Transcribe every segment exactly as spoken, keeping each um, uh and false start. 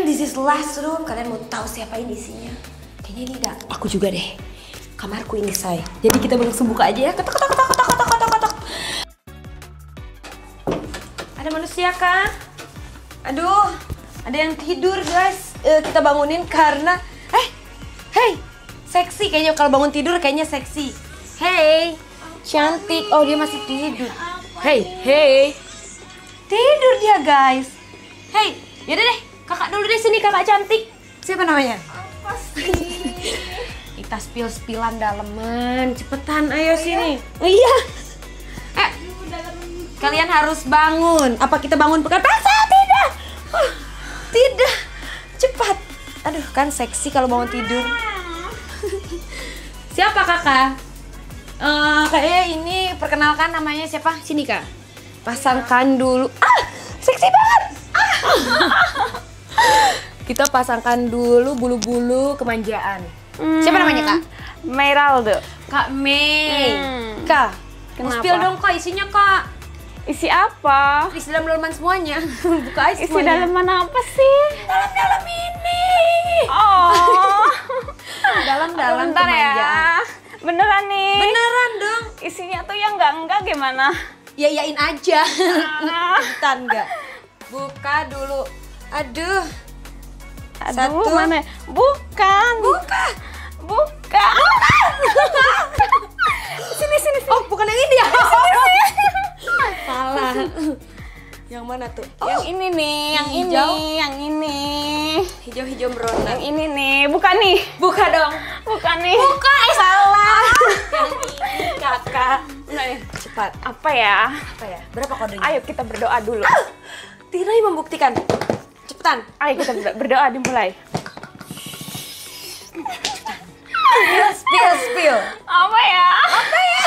And this is last room. Kalian mau tahu siapa ini isinya? Kayaknya ini dah. Aku juga deh. Kamarku ini, say. Jadi kita langsung buka aja ya. Ketok, ketok, ketok, ketok, ketok, ketok, ketok. Ada manusia kan? Aduh, ada yang tidur guys. Uh, kita bangunin karena, eh, hey, seksi kayaknya kalau bangun tidur kayaknya seksi. Hey, cantik. Oh dia masih tidur. Hey, hey, tidur dia guys. Hey, yaudah deh, kakak dulu deh sini, kakak cantik. Siapa namanya? Apa sih? Kita spill-spillan daleman, cepetan, ayo sini. Oh iya. Eh, kalian harus bangun. Apa kita bangun pekan pasar? Tidak. Oh, tidak. Cepat. Aduh, kan seksi kalau bangun tidur. Siapa kakak? Uh, kayaknya ini perkenalkan namanya siapa? Sini kak. Pasangkan dulu. Ah, seksi banget. Ah. Kita pasangkan dulu bulu-bulu kemanjaan. Hmm. Siapa namanya kak? Meraldo. Kak Mei. Hmm. Kak, kenapa? Spill dong kak isinya kak. Isi apa? Isi dalam-dalaman semuanya. Buka aja Isi semuanya. dalaman apa sih? Dalam-dalam ini. Oh. Dalam-dalam Bentar kemanjaan. ya. Beneran nih? Beneran dong. Isinya tuh yang enggak-enggak gimana? Ya yain aja. Ah. Cepetan enggak? Buka dulu. Aduh. Aduh, Satu. mana? Bukan. Buka. Bukan. Sini, sini, sini. Oh, bukan yang ini ya? Salah. Yang mana tuh? Yang ini nih, yang ini, hijau. yang ini. Hijau-hijau merona. Yang ini nih, bukan nih. Buka dong. Bukan nih. Buka, eh salah. Yang ini kakak. Benar ya? Cepat. Apa ya? Apa ya? Berapa kodenya? Ayo kita berdoa dulu. Ah, Tirai membuktikan. Cepetan. Ayo kita berdoa, berdoa dimulai. Spill, spill, spill. Apa ya? Apa ya?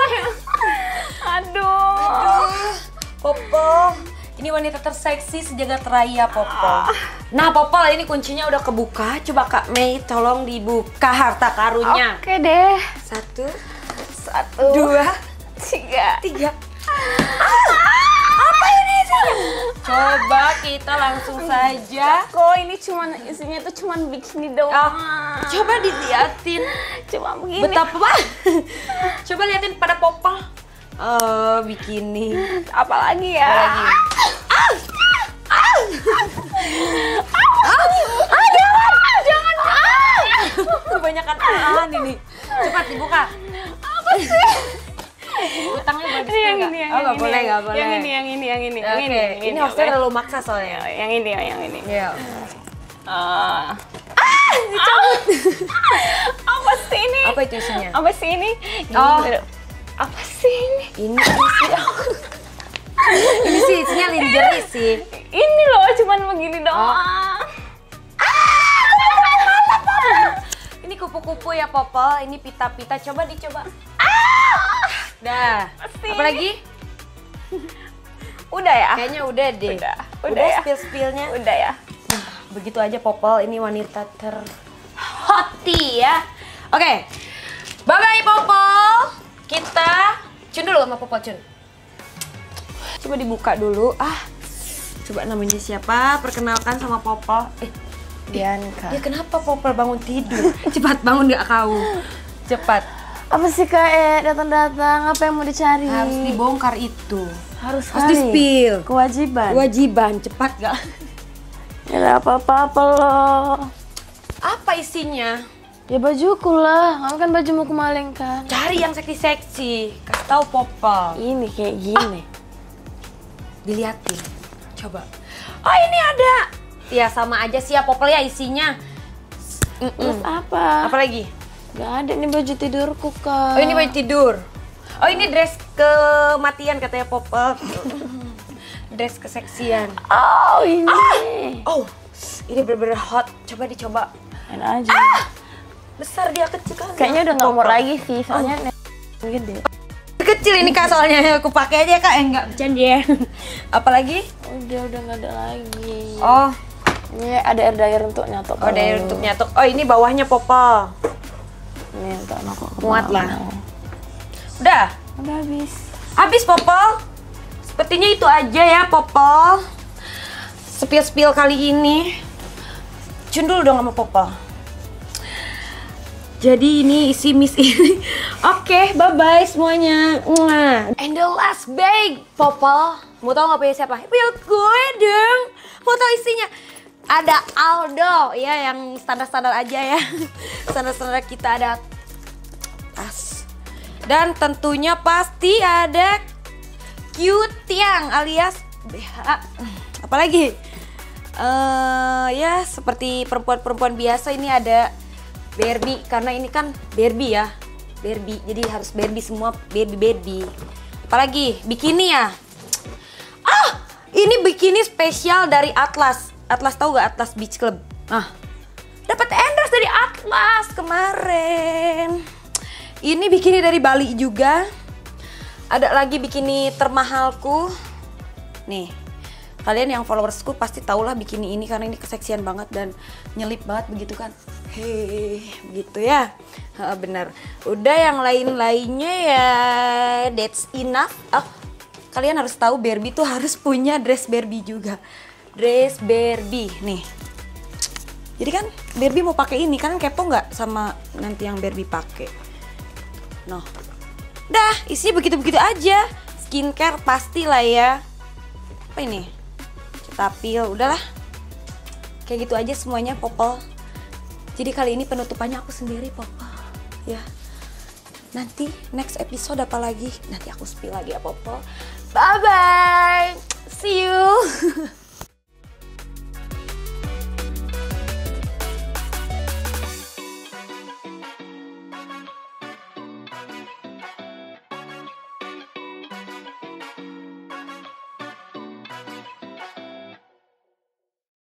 Aduh. Aduh, Popo. Ini wanita terseksi sejagat raya, Popo. Nah, Popo, ini kuncinya udah kebuka. Coba Kak Mei tolong dibuka harta karunnya. Oke deh. Satu, Satu, dua, tiga. tiga. Ah, apa ini isinya? Coba kita langsung saja. Kok ini cuman isinya tuh cuman bikini doang. Oh, coba diliatin. Cuma begini. Betapa? Coba liatin pada Popo. Oh, bikini. Apalagi ya? Apalagi? Ah! Ah! Ah! Ah, jangan! Jangan! Ah! Kebanyakan aan ini. Cepat dibuka. Apa sih? Utangnya boleh Ini yang nggak? ini, yang Oh, nggak ini, boleh, yang- nggak boleh. Yang ini, yang ini, yang ini, yang Oke, ini, yang ini oke. hostnya terlalu maksa soalnya. Yang ini, yang ini. Iya. Ah. Ah, dicabut. Apa sih ini? Apa itu isinya? Apa sih ini? Ini Oh. ber- Apa sih ini? Ini isi. Ini sih isinya lingerie sih. Ini loh, cuman begini doang. Ini kupu-kupu ya, Popol. Ini pita-pita. Coba dicoba. Ah! Dah. Pasti. Apa lagi? Udah ya? Kayaknya udah deh. Udah. Udah, Udah ya? spill-spillnya. Udah ya? Nah, begitu aja Popol. Ini wanita terhoti ya. Oke. Bye-bye Popol. Kita cun dulu sama Popol, cun. Coba dibuka dulu. Ah. Coba namanya siapa? Perkenalkan sama Popol. Eh, Bianca. ya kenapa Popol bangun tidur? Cepat bangun gak kau? Cepat. Apa sih Kak E? Datang-datang, apa yang mau dicari? Harus dibongkar itu. Harus Harus di-spill. Kewajiban. Kewajiban, cepat gak? Ya gak apa-apa loh. Apa isinya? Ya bajuku lah, kamu kan baju mau kemaling kan? Cari yang seksi-seksi. Kasih tahu Popol. Ini kayak gini. Diliatin. Coba. Oh, ini ada. Ya sama aja sih ya Popol ya isinya. Mm-mm. Terus apa? Apa lagi? Gak ada nih baju tidurku Kak. Oh, ini baju tidur. Oh, ini dress kematian katanya Popol. Dress keseksian. Oh ini. Oh, ini bener-bener hot. Coba dicoba. Enak aja. Besar dia, kecil kan? Kayaknya udah nggak umur lagi sih, soalnya oh. Gede. Kecil ini Kak soalnya. Aku pakai aja Kak. Eh, enggak bercanda ya. Apalagi? Udah udah nggak ada lagi. Oh, Ini ada air dryer untuk nyatok. oh dari untuk nyatok. Oh, ini bawahnya Popol. Ini untuk nyatok. Muat lah. Udah? Udah habis. Habis Popol. Sepertinya itu aja ya Popol. Spill-spill kali ini. Cun dulu dong sama Popol. Jadi ini isi miss ini. Oke, okay, bye-bye semuanya. And the last bag, Popol. Mau tau gak punya siapa? Punya gue dong. Mau tau isinya? Ada Aldo, ya yang standar-standar aja ya. Standar-standar kita ada tas. Dan tentunya pasti ada Qtiang alias B H. Apalagi? Uh, ya seperti perempuan-perempuan biasa ini ada Barbie, karena ini kan Barbie ya, Barbie, jadi harus Barbie semua, Barbie Barbie. Apalagi bikini ya. Ah, ini bikini spesial dari Atlas. Atlas tahu gak Atlas Beach Club? Ah, dapat endorse dari Atlas kemarin. Ini bikini dari Bali juga. Ada lagi bikini termahalku. Nih. Kalian yang followersku pasti tahulah bikini ini karena ini keseksian banget dan nyelip banget begitu kan. Hei, begitu ya. Ha, benar. Udah yang lain-lainnya ya that's enough. Oh, kalian harus tahu Barbie tuh harus punya dress Barbie juga. Dress Barbie nih. Jadi kan Barbie mau pakai ini, kalian kepo nggak sama nanti yang Barbie pakai? Noh. Dah, isinya begitu-begitu aja. Skincare pastilah ya. Apa ini? Tapi udahlah, kayak gitu aja semuanya Popol. Jadi kali ini penutupannya aku sendiri Popol. Ya, nanti next episode apa lagi? Nanti aku spill lagi ya Popol. Bye bye, see you.